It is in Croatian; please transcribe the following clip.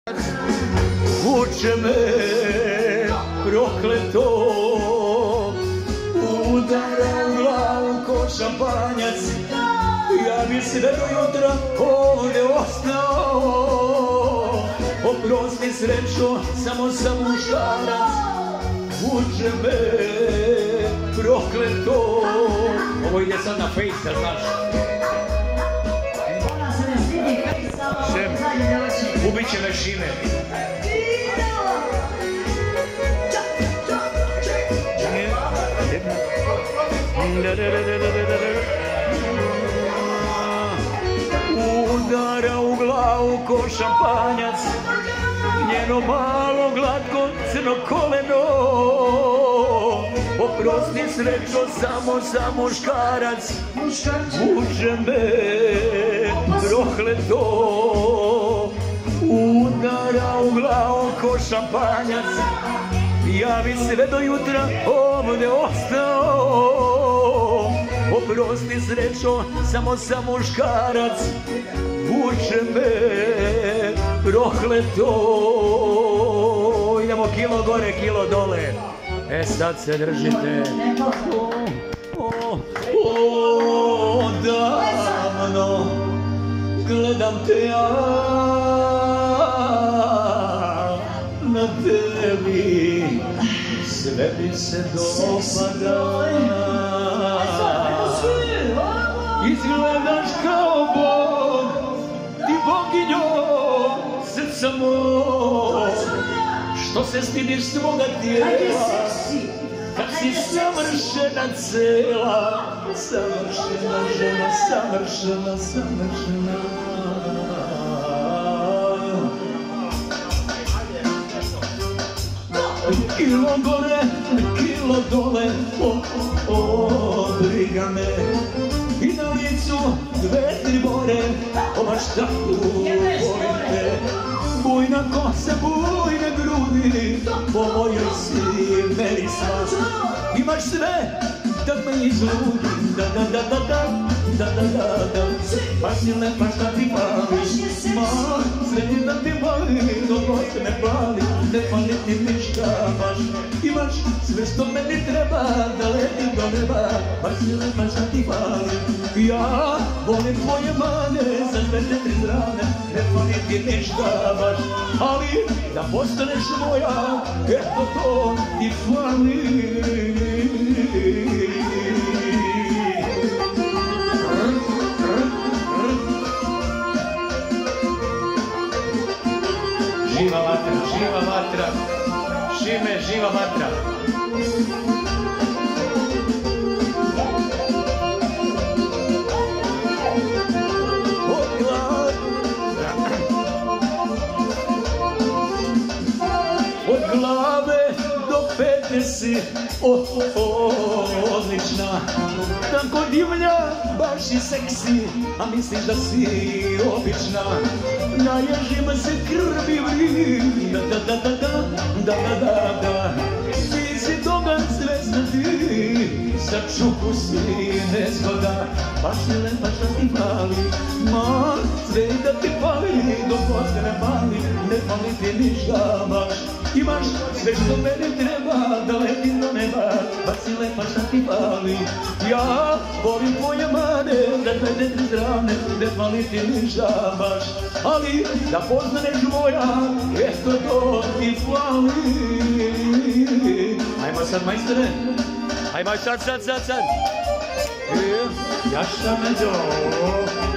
Vuče me prokleto, udara u glavu ko šampanjac. Ja bi sve do jutra ovdje ostao. Oprosti srećo, samo sam muškarac. Vuče me prokleto. Ovo ide sad na Face, znaš. Ubit će me Šime. Udara u glavu ko šampanjac, njeno malo glatko crno koleno. Oprosti srećo, samo sam muškarac. Vuče me prokleto, udara u glavu ko šampanjac. Ja bi sve do jutra ovdje ostao. Oprosti srećo, samo sam muškarac. Vuče me prokleto. Idemo kilo gore, kilo dole. Sad se držite. Davno gledam te ja, na tebi sve mi se dopada. Izgledaš kao Bog, ti boginjo srca mog, što se stidiš svoga tijela, kad si savršena cela, savršena žena, savršena, savršena. Kilo gore, kilo dole, briga me. I na licu dve, tri bore, baš tako volim te. Bujna kosa, bujne grudi, po mojoj si meni sva. Imaš sve da me izludim, da da da da da, da da da da. Baš mi lepa šta ti pališ, ma, sve da ti pali, dobro se me pali, ne pali ti ništa baš. Imaš sve što meni treba, da letim do neba, baš mi lepa šta ti pali. Ja volim tvoje mane, za sve te tri strane, ne pali ti ništa baš. Ali da postaneš moja, eto to ti fali. Živa vatra, živa vatra, Šime, živa vatra. Od glave do pete si odlična, tako divlja, baš i seksi, a misliš da si obična. Naježim se krvi vri, da da da da da, da da da da. Ti si toga svesna ti, za čuku si nezgoda. Baš mi lepa šta ti pali, ma, sve da ti pali, dok god se ne pali, ne pali ti ništa baš. Imaš sve što meni treba, da letim do neba, baš si lepa šta ti pali. Ja volim tvoje mane, da glede tri strane, ne pali ti ništa baš. Ali da poznaneš moja, eto to ti fali. Ajmo sad, majstore, ajmo sad. Jaša me do.